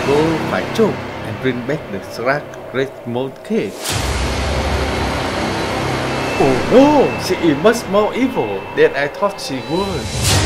go find Chok and bring back the great mold cake. Oh no, she is much more evil than I thought she was.